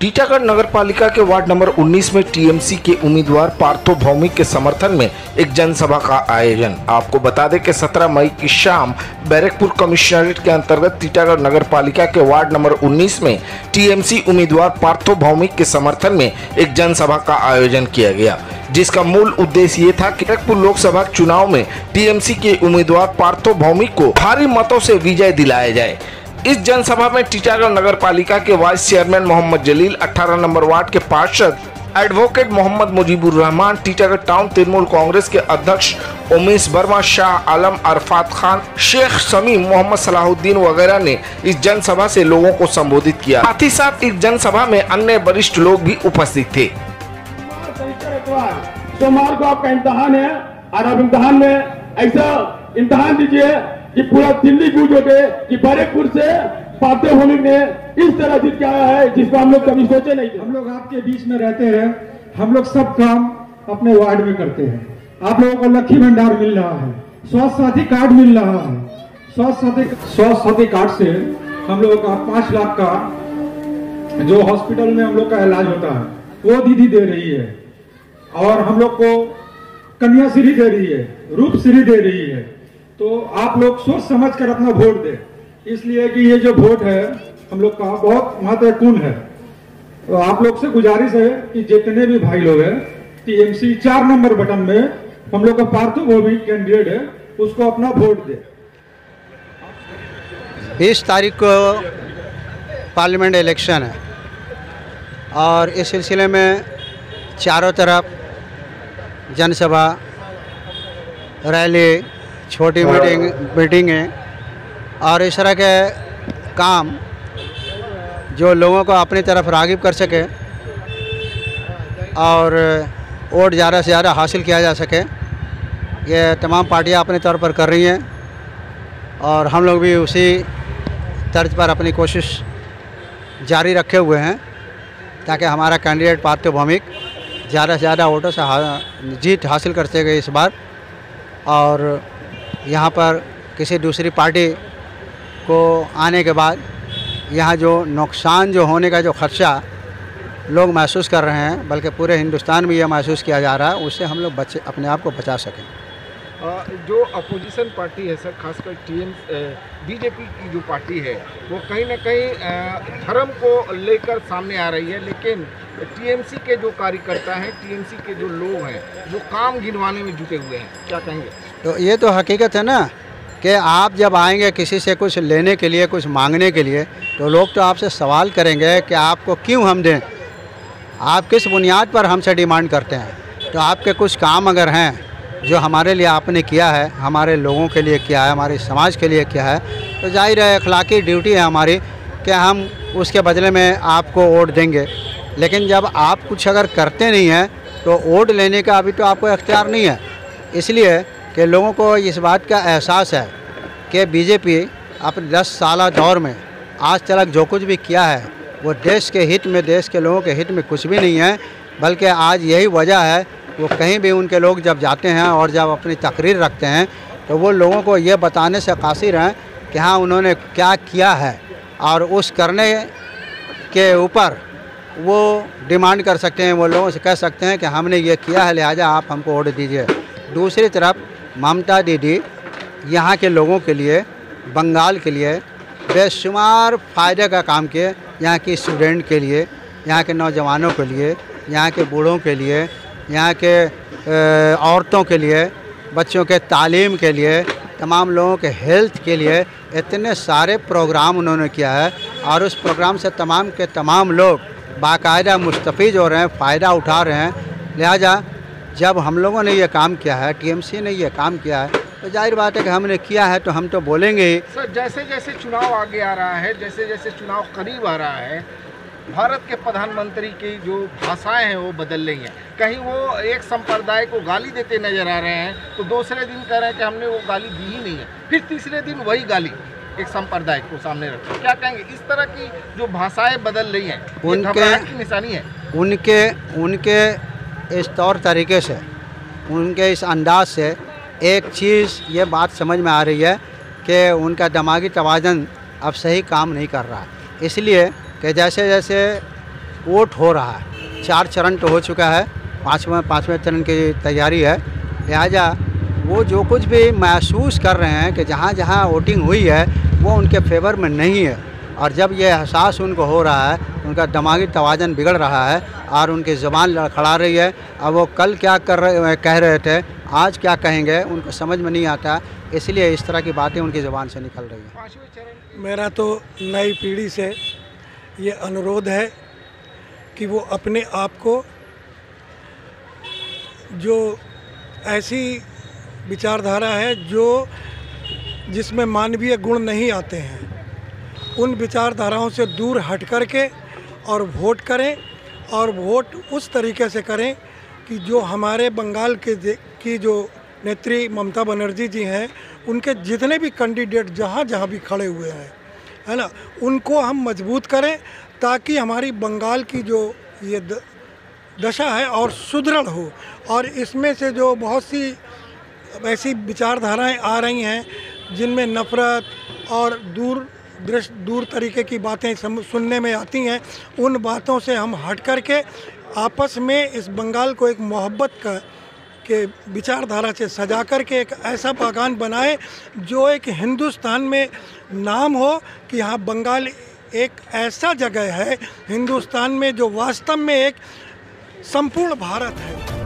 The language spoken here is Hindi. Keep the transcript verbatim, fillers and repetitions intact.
टीटागढ़ नगर पालिका के वार्ड नंबर उन्नीस में टीएमसी के उम्मीदवार पार्थो भौमिक के समर्थन में एक जनसभा का आयोजन। आपको बता दें कि सत्रह मई की शाम बैरकपुर कमिश्नरेट के अंतर्गत टीटागढ़ नगर पालिका के वार्ड नंबर उन्नीस में टीएमसी उम्मीदवार पार्थो भौमिक के समर्थन में एक जनसभा का आयोजन किया गया, जिसका मूल उद्देश्य ये था कि बैरकपुर लोकसभा चुनाव में टीएमसी के उम्मीदवार पार्थो भौमिक को भारी मतों से विजय दिलाया जाए। इस जनसभा में टीटागढ़ नगर पालिका के वाइस चेयरमैन मोहम्मद जलील, अठारह नंबर वार्ड के पार्षद एडवोकेट मोहम्मद मुजीबुर रहमान, टीटागढ़ टाउन तृणमूल कांग्रेस के अध्यक्ष उमेश वर्मा, शाह आलम, अरफात खान, शेख समीम, मोहम्मद सलाहुद्दीन वगैरह ने इस जनसभा से लोगों को संबोधित किया। साथ ही साथ इस जनसभा में अन्य वरिष्ठ लोग भी उपस्थित थे। सोमवार को आपका इम्तहान है और आप इम्तहान में ऐसा इम्तहान दीजिए कि पूरा दिल्ली गूंज उठे कि बैरकपुर से पार्थो भौमिक ने इस तरह जीत के आया है जिसको हम लोग कभी सोचे नहीं थे। हम लोग आपके बीच में रहते हैं, हम लोग सब काम अपने वार्ड में करते हैं। आप लोगों को लक्ष्मी भंडार मिल रहा है, स्वास्थ्य साथी कार्ड मिल रहा है। स्वास्थ्य साथी स्वास्थ्य साथी कार्ड से हम लोगों का पांच लाख का जो हॉस्पिटल में हम लोग का इलाज होता है वो दीदी दे रही है, और हम लोग को कन्या श्री दे रही है, रूप श्री दे रही है। तो आप लोग सोच समझ कर अपना वोट दें, इसलिए कि ये जो वोट है हम लोग का बहुत महत्वपूर्ण है। तो आप लोग से गुजारिश है कि जितने भी भाई लोग हैं टीएमसी चार नंबर बटन में हम लोग का पार्थो भौमिक कैंडिडेट है उसको अपना वोट दें। बीस तारीख को पार्लियामेंट इलेक्शन है और इस सिलसिले में चारों तरफ जनसभा, रैली, छोटी मीटिंग मीटिंगें और इस तरह के काम जो लोगों को अपनी तरफ राग़िब कर सके और वोट ज़्यादा से ज़्यादा हासिल किया जा सके, ये तमाम पार्टियां अपने तौर पर कर रही हैं और हम लोग भी उसी तर्ज पर अपनी कोशिश जारी रखे हुए हैं ताकि हमारा कैंडिडेट पार्थो भौमिक ज़्यादा से ज़्यादा वोटों से हा, जीत हासिल कर सके इस बार। और यहाँ पर किसी दूसरी पार्टी को आने के बाद यहाँ जो नुकसान जो होने का जो खदशा लोग महसूस कर रहे हैं, बल्कि पूरे हिंदुस्तान में यह महसूस किया जा रहा है, उससे हम लोग बचे अपने आप को बचा सकें। जो अपोजिशन पार्टी है सर, खासकर टीएम बीजेपी की जो पार्टी है वो कहीं ना कहीं धर्म को लेकर सामने आ रही है, लेकिन टीएमसी के जो कार्यकर्ता हैं, टीएमसी के जो लोग हैं वो काम गिनवाने में जुटे हुए हैं, क्या कहेंगे? तो ये तो हकीकत है ना कि आप जब आएंगे किसी से कुछ लेने के लिए, कुछ मांगने के लिए, तो लोग तो आपसे सवाल करेंगे कि आपको क्यों हम दें, आप किस बुनियाद पर हमसे डिमांड करते हैं। तो आपके कुछ काम अगर हैं जो हमारे लिए आपने किया है, हमारे लोगों के लिए किया है, हमारे समाज के लिए किया है, तो जाहिर है अखलाकी ड्यूटी है हमारी कि हम उसके बदले में आपको वोट देंगे। लेकिन जब आप कुछ अगर करते नहीं हैं तो वोट लेने का अभी तो आपको इख्तियार नहीं है, इसलिए कि लोगों को इस बात का एहसास है कि बीजेपी अपने दस साल दौर में आज तक जो कुछ भी किया है वो देश के हित में, देश के लोगों के हित में कुछ भी नहीं है, बल्कि आज यही वजह है वो कहीं भी उनके लोग जब जाते हैं और जब अपनी तकरीर रखते हैं तो वो लोगों को ये बताने से कासिर हैं कि हाँ उन्होंने क्या किया है, और उस करने के ऊपर वो डिमांड कर सकते हैं, वो लोगों से कह सकते हैं कि हमने ये किया है लिहाजा आप हमको वोट दीजिए। दूसरी तरफ ममता दीदी यहाँ के लोगों के लिए, बंगाल के लिए बेशुमार फ़ायदे का काम किए, यहाँ की स्टूडेंट के लिए, यहाँ के नौजवानों के लिए, यहाँ के बूढ़ों के लिए, यहाँ के औरतों के लिए, बच्चों के तालीम के लिए, तमाम लोगों के हेल्थ के लिए इतने सारे प्रोग्राम उन्होंने किया है और उस प्रोग्राम से तमाम के तमाम लोग बाकायदा मुस्तफ़ीज़ हो रहे हैं, फ़ायदा उठा रहे हैं। लिहाजा जब हम लोगों ने ये काम किया है, टीएमसी ने ये काम किया है, तो जाहिर बात है कि हमने किया है तो हम तो बोलेंगे ही। सर, जैसे जैसे चुनाव आगे आ रहा है, जैसे जैसे चुनाव करीब आ रहा है, भारत के प्रधानमंत्री की जो भाषाएं हैं वो बदल रही हैं। कहीं वो एक संप्रदाय को गाली देते नजर आ रहे हैं तो दूसरे दिन कह रहे हैं कि हमने वो गाली दी ही नहीं है, फिर तीसरे दिन वही गाली एक संप्रदाय को सामने रखते हैं। क्या कहेंगे, इस तरह की जो भाषाएं बदल रही हैं उनके की निशानी है? उनके उनके इस तौर तरीके से, उनके इस अंदाज से एक चीज़ ये बात समझ में आ रही है कि उनका दिमागी तवाज़न अब सही काम नहीं कर रहा, इसलिए कि जैसे जैसे वोट हो रहा है। चार चरण तो हो चुका है, पाँचवें पाँचवें चरण की तैयारी है। लिहाजा वो जो कुछ भी महसूस कर रहे हैं कि जहाँ जहाँ वोटिंग हुई है वो उनके फेवर में नहीं है, और जब ये एहसास उनको हो रहा है, उनका दिमागी तवाज़न बिगड़ रहा है और उनकी ज़बान लड़खड़ा रही है। अब वो कल क्या कर रहे कह रहे थे, आज क्या कहेंगे, उनको समझ में नहीं आता, इसलिए इस तरह की बातें उनकी ज़बान से निकल रही हैं। मेरा तो नई पीढ़ी से ये अनुरोध है कि वो अपने आप को जो ऐसी विचारधारा है जो जिसमें मानवीय गुण नहीं आते हैं, उन विचारधाराओं से दूर हट कर के और वोट करें, और वोट उस तरीके से करें कि जो हमारे बंगाल के की जो नेत्री ममता बनर्जी जी हैं, उनके जितने भी कैंडिडेट जहाँ जहाँ भी खड़े हुए हैं, है ना, उनको हम मजबूत करें ताकि हमारी बंगाल की जो ये द, दशा है और सुदृढ़ हो। और इसमें से जो बहुत सी ऐसी विचारधाराएं आ रही हैं जिनमें नफ़रत और दूर दृष्ट दूर तरीके की बातें सुनने में आती हैं, उन बातों से हम हट कर के आपस में इस बंगाल को एक मोहब्बत का के विचारधारा से सजा कर के एक ऐसा बागान बनाए जो एक हिंदुस्तान में नाम हो कि हाँ, बंगाल एक ऐसा जगह है हिंदुस्तान में जो वास्तव में एक संपूर्ण भारत है।